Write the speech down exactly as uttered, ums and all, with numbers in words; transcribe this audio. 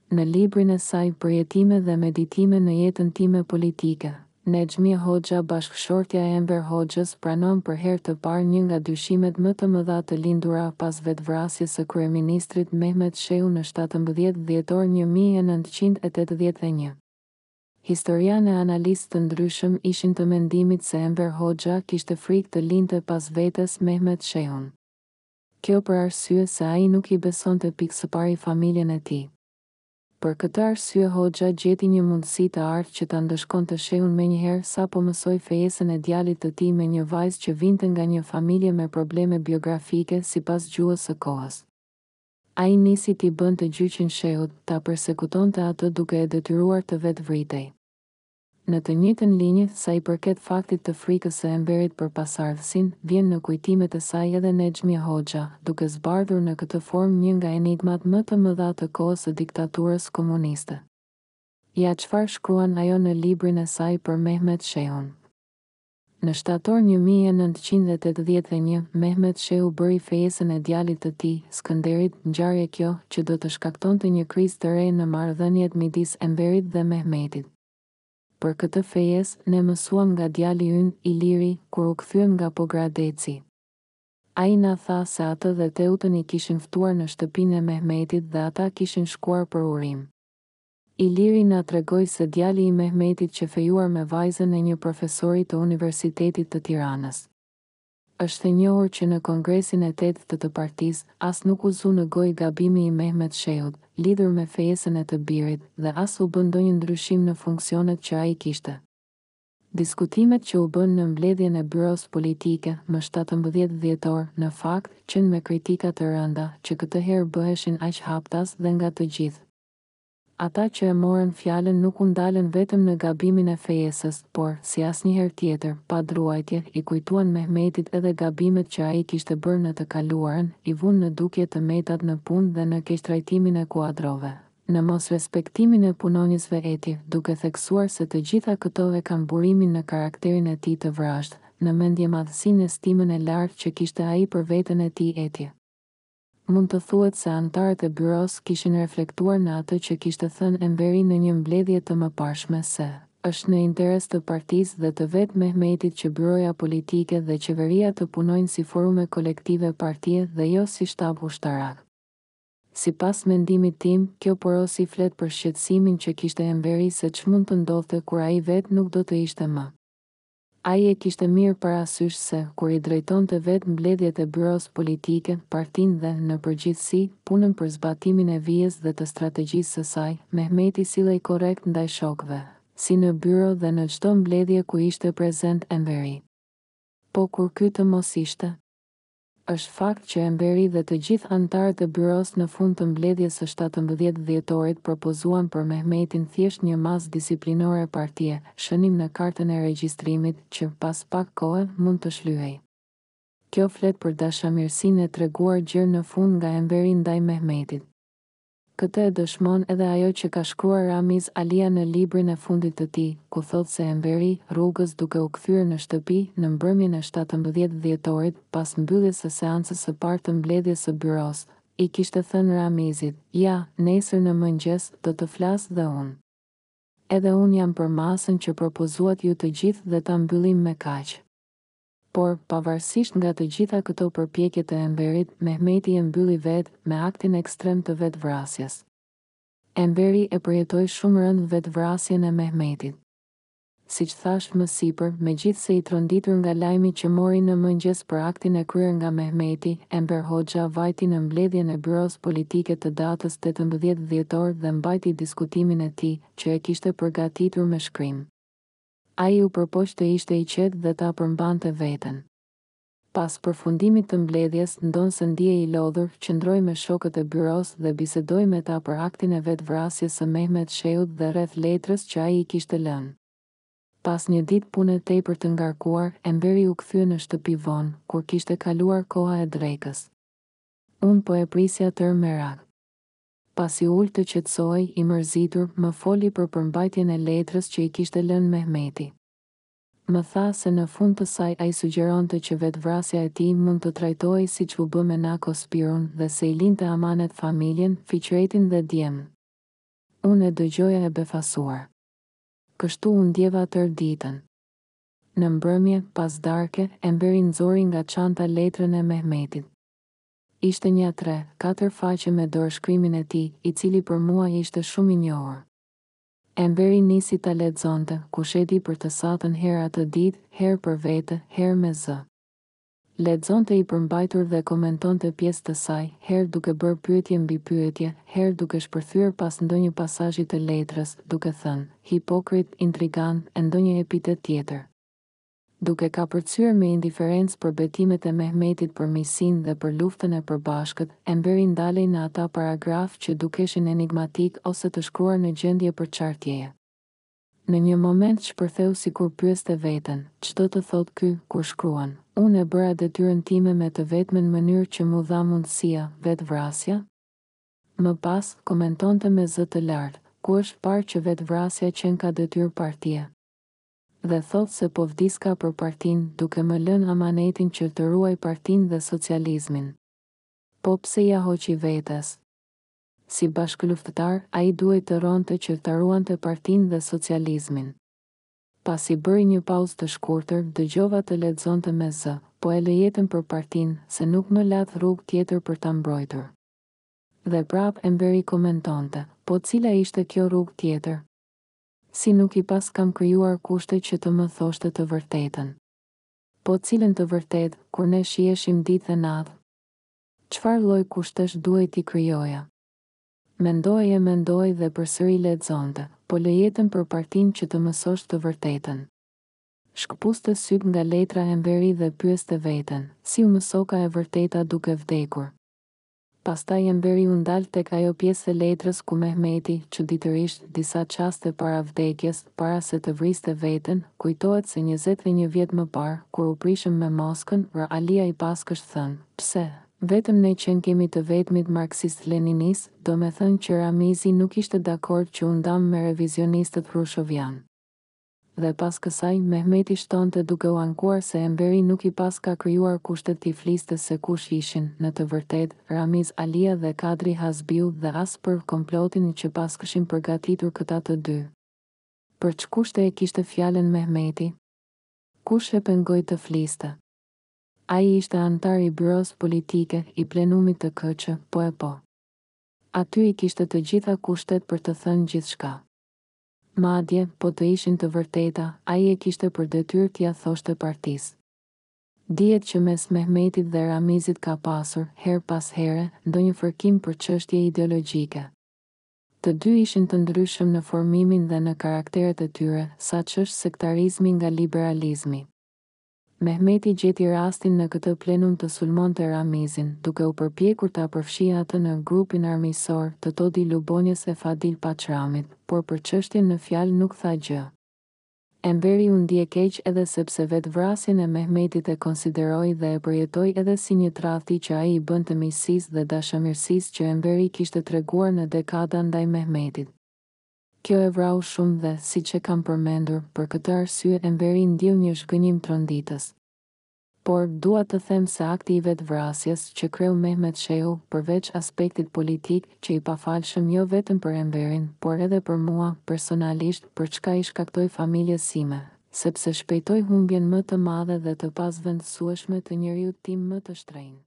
Në librin e saj Përjetime dhe meditime në jetën time politike, Nexhmije Hoxha, bashkëshortja e Enver Hoxhës, pranon për herë të parë një nga dyshimet më të mëdha të lindura pas vetvrasjes së kryeministrit Mehmet Shehu në shtatëmbëdhjetë dhjetor një mijë e nëntëqind e tetëdhjetë e një. Historianë e analistë të ndryshëm ishin të mendimit se Enver Hoxha kishte frikë të lindte pas vetes Mehmet Shehun. Kjo për arsye se ai nuk i besonte pikë së pari familjen e tij. Për këtë arsye Hoxha gjeti një mundësi të artë që ta ndëshkonte Shehun menjëherë sapo mësoi fejesën e djalit të tij me një vajzë që vinte nga një familje me probleme biografike sipas gjuhës së kohës. Ai nisi t'i bënte gjyqin Shehut, ta përsekutonte atë duke e detyruar të vetë vritej. Në të njëjtën linjë, sa i përket faktit të frikës së Enverit për pasardhësin, vjen në kujtimet e saj edhe Nexhmije Hoxha, duke zbardhur në këtë formë një nga enigmat më të mëdha të kohës së diktaturës komuniste. Ja çfarë shkruan ajo në librin e saj për Mehmet Shehun. Në shtator një mijë e nëntëqind e tetëdhjetë e një, Mehmet Shehu bëri fejesën e djalit të tij, Skënderit, ngjarje kjo që do të shkaktonte një krizë të re në marrëdhëniet midis Enverit dhe Mehmetit. Për këtë fejes, ne mësuam nga djali ynë, Iliri, kur u kthyem nga Pogradeci. Ai na tha se atë dhe Teutën i kishin ftuar në shtëpinë e Mehmetit dhe ata kishin shkuar për urim. Iliri na tregoi se djali i Mehmetit që fejuar me vajzën e një profesori të Universitetit të Tiranës. Është e njohur që në kongresin e tetë të të partisë, as nuk u zu në gojë gabimi i Mehmet Shehut, lidhur me fejesën e të birit, dhe as u bën ndonjë ndryshim në funksionet që ai kishte. Diskutimet që u bën në mbledhjen e byros politike më shtatëmbëdhjetë dhjetor, në fakt, qenë me kritika të rënda, që këtë herë bëheshin aq haptas dhe nga të gjithë. Ata që e morën fjalën nuk u ndalën vetëm në gabimin e fejesës, por, si asnjëherë tjetër, pa druajtje, i kujtuan Mehmetit edhe gabimet që ai kishte bërë në të kaluarën, i vunë në dukje të metat në punë dhe në keqtrajtimin e kuadrove, në mos respektimin e punonjësve e tij, duke theksuar se të gjitha këto e kanë burimin në karakterin e tij të vrashtë, në mendje madhësinë e stimën e lartë që kishte ai për veten e tij e tij. Mund të thuhet se anëtarët e byros kishin reflektuar në atë që kishte thënë Enveri në një mbledhje të mëparshme se është në interes të partisë dhe të vetë Mehmetit që byroja politike dhe qeveria të punojnë si forume kolektive partie dhe jo si shtab ushtarak. Sipas mendimit tim, kjo porosi flet për shqetësimin që kishte Enveri se ç'mund të ndodhte kur ai vetë nuk do të ishte më. Ai e kishte mirë parasysh se, kur i drejtonte vetë mbledhjet e byros politike, partinë dhe, në përgjithësi, punën për zbatimin e vijes dhe të strategjisë së saj, Mehmeti sillej korrekt ndaj shokëve, si në byro dhe në çdo mbledhje ku ishte prezent Enveri. Po kur ky të mos ishte? Është fakt që Enveri dhe të gjithë anëtarët e byros në fund të mbledhjes së shtatëmbëdhjetë dhjetorit propozuan për Mehmetin thjesht një masë disiplinore partie, shënim në kartën e regjistrimit, që pas pak kohe mund të shlyhej. Kjo flet për dashamirësinë e treguar gjërë në fund nga Enveri ndaj Mehmetit. Këtë e dëshmon edhe ajo që ka shkruar Ramiz Alia në librin e fundit të tij, ku thotë se Enveri, rrugës duke u kthyer në shtëpi në mbrëmjen e shtatëmbëdhjetë dhjetorit, pas mbylljes së seancës së parë të mbledhjes së byros, i kishte thënë Ramizit: "Ja, nesër në mëngjes do të flas dhe unë. Edhe unë jam për masën që propozuat ju të gjithë dhe ta mbyllim me kaq." Por, pavarësisht nga të gjitha këto përpjekje të Enverit, Mehmeti e mbylli vetë me aktin ekstrem të vetvrasjes. Enveri e përjetoi shumë rënd vetvrasjen e Mehmetit. Siç thash më sipër, megjithse i tronditur nga lajmi që mori në mëngjes për aktin e kryer nga Mehmeti, Enver Hoxha vajti në mbledhjen e byros politike të datës tetëmbëdhjetë dhjetor dhe mbajti diskutimin e tij, që e kishte përgatitur me shkrim. Ai u përpoq të ishte i qetë dhe ta përmbante veten. Pas përfundimit të mbledhjes, ndonë se ndihej i lodhur, qëndroi me shokët e byros dhe bisedoi me ta për aktin e vetvrasjes së Mehmet Shehut dhe rreth letrës që ai i kishte lënë. Pas një ditë pune tepër të ngarkuar, Enveri u kthye në shtëpi vonë, kur kishte kaluar koha e drekës. Unë po e prisja tërë merak. Pasi ul të qetësohej, i mërzitur, më foli për përmbajtjen e letrës që i kishte lënë Mehmeti. Më tha se në fund të saj ai sugjeronte që vetvrasja e tij mund të trajtohej siç u bë me Nako Spirun dhe se i linte amanet familjen, fiqretin dhe djemën. Unë e dëgjoja e befasuar. Kështu unë ndjeva tërë ditën. Në mbrëmje, pas darke, Enveri nxori nga çanta letrën e Mehmetit. Ishte një tre, katër faqe me dorëshkrimin e tij, i cili për mua ishte shumë i njohur. Enveri nisi ta lexonte, kush e di për të satën herë atë ditë, herë për vete, herë me zë. Lexonte i përmbajtur dhe komentonte pjesë të saj, herë duke bërë pyetje mbi pyetje, herë duke shpërthyer pas ndonjë pasazhi të letrës, duke thënë, hipokrit, intrigant, e ndonjë epitet tjetër. Duke kapërcyer me indiferencë për betimet e Mehmetit për miqsinë dhe për luftën e përbashkët, Enveri ndalej në ata paragraf që dukeshin enigmatik ose të shkruar në gjendje për çartjeje. Në një moment shpërtheu sikur pyeste veten, ç'do të thotë ky, kur shkruan, unë e bëra detyrën time me të vetmen mënyrë që mu dha mundësia, vetvrasja? Më pas, komentonte me zë të lartë, ku është parë që vetvrasja qenë ka detyrë partie. Dhe thotë se po vdiska për partinë, duke më lënë amanetin që të ruaj partinë dhe socializmin. Po pse ja hoqi vetes? Si bashkëluftëtar, ai duhet të ronte që të ruante partinë dhe socializmin. Pasi bëri një pauzë të shkurtër, dëgjova të lexonte me zë, po e lejetën për partinë, se nuk më lat rrugë tjetër për ta mbrojtur. Dhe prap Enveri komentonte, po cila ishte kjo rrugë tjetër? Si nuk i pas kam krijuar kushte që të më thoshte të vërtetën. Po cilën të vërtet, kur ne shiheshim ditë dhe natë? Çfarë lloj kushtesh duhet i krijoja? Mendoj e mendoj dhe përsëri lexonte, po lejetën për partinë që të mësosh të vërtetën. Shkëpuste syt nga letra e Enveri dhe pyeste veten, si u mësoka e vërteta duke vdekur. Pastaj Enveri u ndal tek ajo pjesë e letrës ku Mehmeti, çuditërisht, disa çaste para vdekjes, para se të vriste veten, kujtohet se njëzet e një vjet më parë, kur u prishëm me Moskën, gj'allëja i paskësht thënë, pse? Vetëm ne që kemi të vetmit marksist-leninis, do me thënë që Ramizi nuk ishte dakord që u ndam me revizionistët Hrushovian. Dhe pas kësaj, Mehmeti shtonte duke u ankuar se Enveri nuk i pas ka krijuar kushtet t'i fliste se kush ishin, në të vërtet, Ramiz Alia dhe Kadri Hasbiu dhe as për komplotin që pas këshin përgatitur këta të dy. Për ç'kushte e kishte fjalën Mehmeti? Kush e pengoi të fliste? Ai ishte antar i byros politike, i plenumit të K Q, po e po. Aty i kishte të gjitha kushtet për të thënë gjithçka. Madje, po të ishin të vërteta, ai e kishte për detyrë t'ia thoshte partisë. Dihet që mes Mehmetit dhe Ramizit ka pasur, her pas here, ndonjë fërkim për çështje ideologjike. Të dy ishin të ndryshëm në formimin dhe në karakteret e tyre, saqë është sektarizmi nga liberalizmi. Mehmeti gjeti rastin në këtë plenum të sulmonte Ramizin, duke u përpjekur ta përfshijë atë në grupin armiqësor të Todi Lubonjës e Fadil Paçramit, por për çështjen në fjalë nuk tha gjë. Enveri u ndje keq edhe sepse vetvrasjen e Mehmetit e konsideroi dhe e përjetoi edhe si një tradhti që ai i bënte miqësisë dhe dashamirësisë që Enveri kishte treguar në dekada ndaj Mehmetit. Kjo e vrau shumë dhe, siç e kam përmendur, për këtë arsye Enveri ndjeu një zhgënjim tronditës. Por, dua të them se akti i vetvrasjes që kreu Mehmet Shehu, përveç aspektit politik, që i pafalshëm jo vetëm për Enverin, por edhe për mua, personalisht, për çka i shkaktoi familjes sime, sepse shpejtoi humbjen më të madhe dhe të pazvendësueshme të njeriut tim më të shtrenjtë.